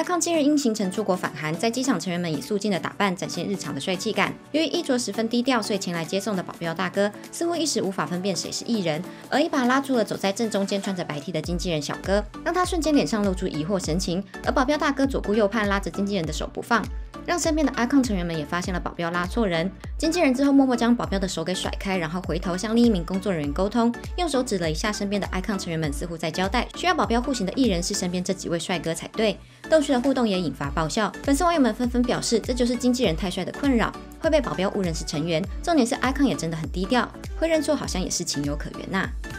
icon 近日因行程出国访韩，在机场成员们以素净的打扮展现日常的帅气感。由于衣着十分低调，所以前来接送的保镖大哥似乎一时无法分辨谁是艺人，而一把拉住了走在正中间穿着白 T 的经纪人小哥，让他瞬间脸上露出疑惑神情。而保镖大哥左顾右盼，拉着经纪人的手不放，让身边的 icon 成员们也发现了保镖拉错人。经纪人之后默默将保镖的手给甩开，然后回头向另一名工作人员沟通，用手指了一下身边的 icon 成员们，似乎在交代需要保镖护行的艺人是身边这几位帅哥才对。逗趣的互动也引发爆笑，粉丝网友们纷纷表示，这就是经纪人太帅的困扰，会被保镖误认是成员。重点是 icon 也真的很低调，会认错好像也是情有可原呐。